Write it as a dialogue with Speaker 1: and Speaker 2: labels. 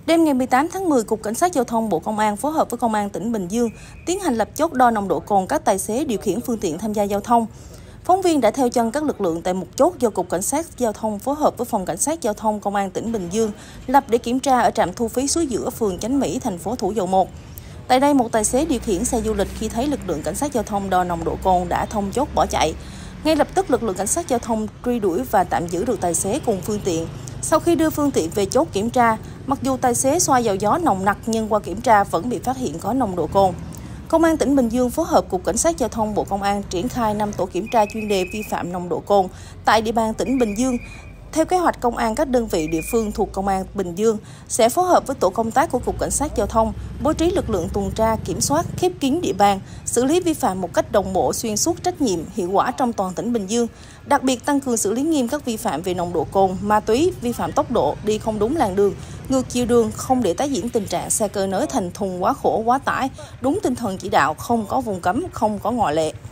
Speaker 1: Đêm ngày 18 tháng 10, Cục Cảnh sát Giao thông Bộ Công an phối hợp với Công an tỉnh Bình Dương tiến hành lập chốt đo nồng độ cồn các tài xế điều khiển phương tiện tham gia giao thông. Phóng viên đã theo chân các lực lượng tại một chốt do Cục Cảnh sát Giao thông phối hợp với Phòng Cảnh sát Giao thông Công an tỉnh Bình Dương lập để kiểm tra ở trạm thu phí Suối Giữa, phường Chánh Mỹ, thành phố Thủ Dầu Một. Tại đây, một tài xế điều khiển xe du lịch khi thấy lực lượng cảnh sát giao thông đo nồng độ cồn đã thông chốt bỏ chạy. Ngay lập tức, lực lượng cảnh sát giao thông truy đuổi và tạm giữ được tài xế cùng phương tiện. Sau khi đưa phương tiện về chốt kiểm tra, mặc dù tài xế xoa dầu gió nồng nặc nhưng qua kiểm tra vẫn bị phát hiện có nồng độ cồn. Công an tỉnh Bình Dương phối hợp Cục Cảnh sát Giao thông Bộ Công an triển khai 5 tổ kiểm tra chuyên đề vi phạm nồng độ cồn tại địa bàn tỉnh Bình Dương. Theo kế hoạch, công an các đơn vị địa phương thuộc Công an Bình Dương sẽ phối hợp với tổ công tác của Cục Cảnh sát Giao thông, bố trí lực lượng tuần tra, kiểm soát, khép kín địa bàn, xử lý vi phạm một cách đồng bộ, xuyên suốt, trách nhiệm, hiệu quả trong toàn tỉnh Bình Dương. Đặc biệt tăng cường xử lý nghiêm các vi phạm về nồng độ cồn, ma túy, vi phạm tốc độ, đi không đúng làn đường, ngược chiều đường, không để tái diễn tình trạng xe cơi nới thành thùng quá khổ, quá tải, đúng tinh thần chỉ đạo, không có vùng cấm, không có ngoại lệ.